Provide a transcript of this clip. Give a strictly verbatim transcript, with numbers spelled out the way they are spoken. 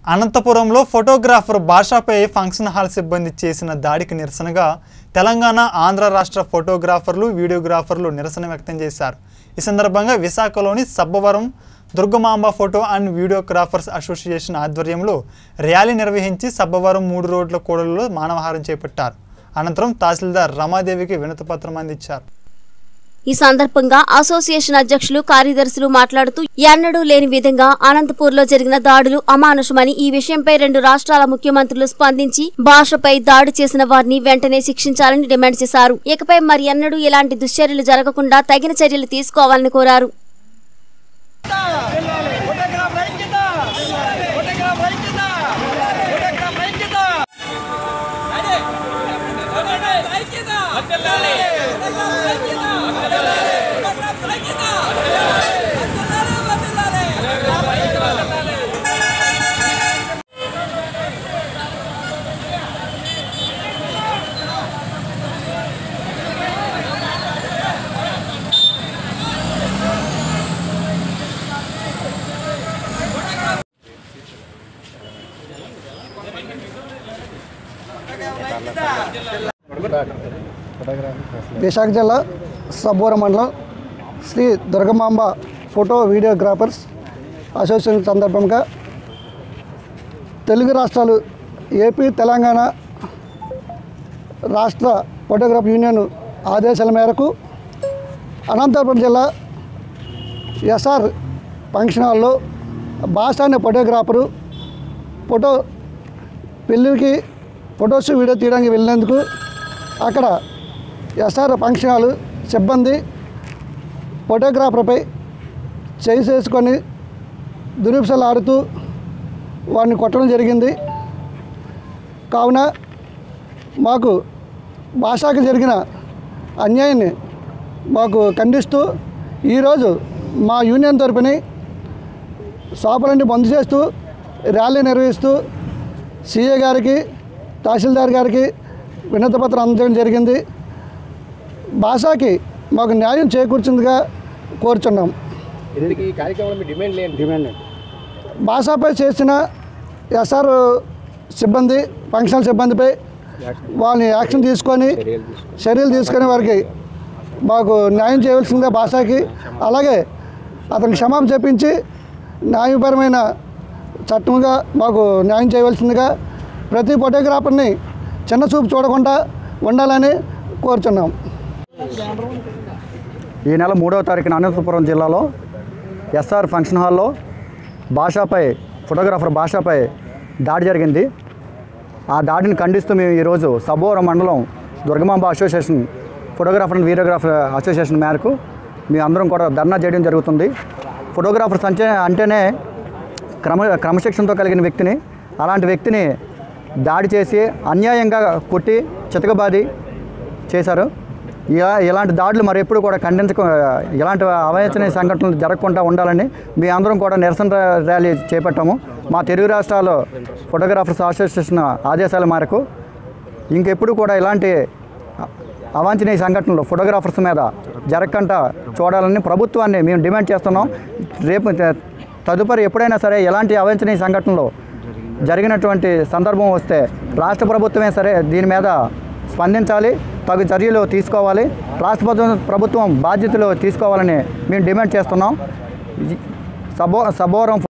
అనంతపురంలో ఫోటోగ్రాఫర్ భాషపై function hall సిబ్బంది చేసిన దాడికి నిరసనగా తెలంగాణ ఆంధ్ర రాష్ట్ర ఫోటోగ్రాఫర్లు వీడియోగ్రాఫర్లు నిరసన వ్యక్తం చేశారు। ఈ సందర్భంగా విశాఖలోని Sabbavaram Durgamamba photo and videographers association ఆధ్వర్యంలో ర్యాలీ నిర్వహించి సబ్బవరం మూడు రోడ్ల కూడలిలో మానవహారం చేపట్టారు। అనంతరం తహసీల్దార్ రమాదేవికి వినతి పత్రం అందించారు। ఈ సందర్భంగా అసోసియేషన్ అధ్యక్షులు కార్యదర్శులు మాట్లాడుతూ ఎన్నడూ లేని విధంగా అనంతపూర్లో జరిగిన దాడులు అమానుషమని, ఈ విషయంపై రెండు రాష్ట్రాల ముఖ్యమంత్రులు స్పందించి భాషపై దాడి చేసిన వారిని వెంటనే శిక్షించాలని డిమాండ్ చేశారు। ఇకపై మరి ఎన్నడూ ఇలాంటి దుశ్చర్యలు జరగకుండా తగిన చర్యలు తీసుకోవాలని కోరారు। విశాఖ జిల్లా సబ్బవరం మండలం Shri Durgamamba photo videographers association సందర్భంగా తెలుగు రాష్ట్రాలు ఏపీ తెలంగాణ రాష్ట్ర ఫోటోగ్రాఫ్ యూనియన్ ఆదేశాల మేరకు అనంతపురం జిల్లా ఎస్ఆర్ ఫంక్షన్ హాల్లో భాష అనే ఫోటోగ్రాఫరు ఫోటో పెళ్ళికి ఫొటోస్ వీడియో తీయడానికి వెళ్ళినందుకు అక్కడ ఎస్ఆర్ ఫంక్షన్ హాల్ సిబ్బంది ఫోటోగ్రాఫర్పై చేయి చేసుకొని దురుపసలు ఆడుతూ వారిని కొట్టడం జరిగింది। కావున మాకు భాషకు జరిగిన అన్యాయాన్ని మాకు ఖండిస్తూ ఈరోజు మా యూనియన్ తరపున షాపులన్నీ బంద్ చేస్తూ ర్యాలీ నిర్వహిస్తూ సీఏ గారికి తహసీల్దార్ గారికి వినతి పత్రం అందజేయడం జరిగింది। భాషకి మాకు న్యాయం చేకూర్చిందిగా కోరుచున్నాం। భాషపై చేసిన ఎస్ఆర్ సిబ్బంది ఫంక్షనల్ సిబ్బందిపై వాళ్ళని యాక్షన్ తీసుకొని చర్యలు తీసుకొని వారికి మాకు న్యాయం చేయవలసిందిగా భాషకి, అలాగే అతనికి క్షమాపణ చెప్పించి న్యాయపరమైన చట్టంగా మాకు న్యాయం చేయవలసిందిగా ప్రతి ఫోటోగ్రాఫర్ని చిన్న చూపు చూడకుండా ఉండాలని కోరుచున్నాం। ఈ నెల మూడవ తారీఖున అనంతపురం జిల్లాలో ఎస్ఆర్ ఫంక్షన్ హాల్లో భాషపై ఫోటోగ్రాఫర్ భాషపై దాడి జరిగింది। ఆ దాడిని ఖండిస్తూ మేము ఈరోజు సబ్బవరం మండలం Durgamamba association photographer and videographer association మేరకు మేము అందరం కూడా ధర్నా చేయడం జరుగుతుంది। ఫోటోగ్రాఫర్స్ అంటే అంటేనే క్రమ క్రమశిక్షణతో కలిగిన వ్యక్తిని, అలాంటి వ్యక్తిని దాడి చేసి అన్యాయంగా కొట్టి చితకబాది చేశారు। ఇలా ఇలాంటి దాడులు మరి ఎప్పుడు కూడా ఖండించక ఇలాంటి అవాంఛనీయ సంఘటనలు జరగకుండా ఉండాలని మీ అందరం కూడా నిరసన ర్యాలీ చేపట్టాము। మా తెలుగు రాష్ట్రాల్లో ఫోటోగ్రాఫర్స్ అసోసియేషన్ ఆదేశాల మేరకు ఇంకెప్పుడు కూడా ఇలాంటి అవాంఛనీయ సంఘటనలు ఫోటోగ్రాఫర్స్ మీద జరగకుండా చూడాలని ప్రభుత్వాన్ని మేము డిమాండ్ చేస్తున్నాం। రేపు తదుపరి ఎప్పుడైనా సరే ఎలాంటి అవాంఛనీయ సంఘటనలు జరిగినటువంటి సందర్భం వస్తే రాష్ట్ర ప్రభుత్వమే సరే దీని మీద స్పందించాలి, తగు చర్యలు తీసుకోవాలి, రాష్ట్ర ప్రభుత్వం బాధ్యతలు తీసుకోవాలని మేము డిమాండ్ చేస్తున్నాం। సబ్బో సబ్బవరం